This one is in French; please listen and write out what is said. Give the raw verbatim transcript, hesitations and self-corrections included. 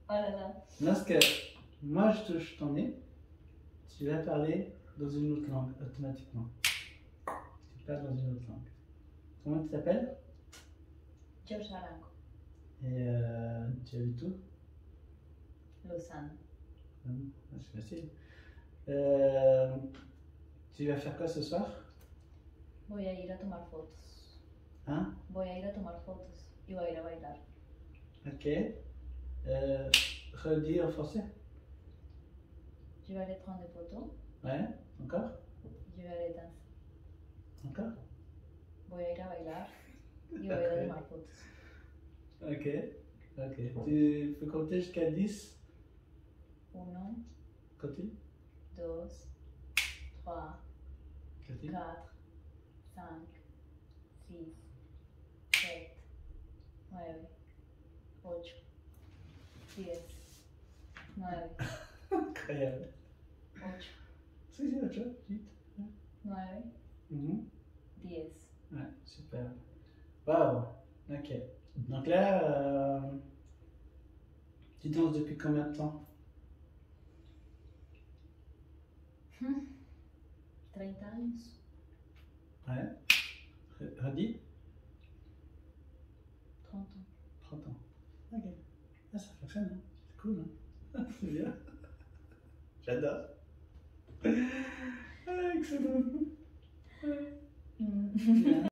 Oh là là. Lorsque moi je touche ton nez, tu vas parler dans une autre langue automatiquement. Tu parles dans une autre langue. Comment tu t'appelles? George Arango. Et euh, tu habites où? Lausanne. Hum, C'est facile. Euh, tu vas faire quoi ce soir? Voy a ir a tomar fotos. Hein? Voy a ir a tomar fotos. Y voy a ir a bailar. Ok. Euh, redis en français. Je vais aller prendre des photos. Ouais. Encore? Je vais aller danser. Encore? Voy a ir a bailar. Y voy a ir a tomar fotos. Ok. Ok. Tu peux compter jusqu'à dix? Uno, Continue. dos, trois, Continue. quatre, cinq, six, sept, nueve, ocho, diez, nueve, Incroyable. ocho, Si, si, autre chose. Vite. nueve, Mhm. diez. Ouais, super. Waouh. Ok. Donc là, euh, tu danses depuis combien de temps? treinta años. Ouais. Re- Redis. trente ans. trente ans. Ok. Ah, ça fonctionne, hein. C'est cool, hein. C'est bien. J'adore. Ah, excellent. Mm. Bien.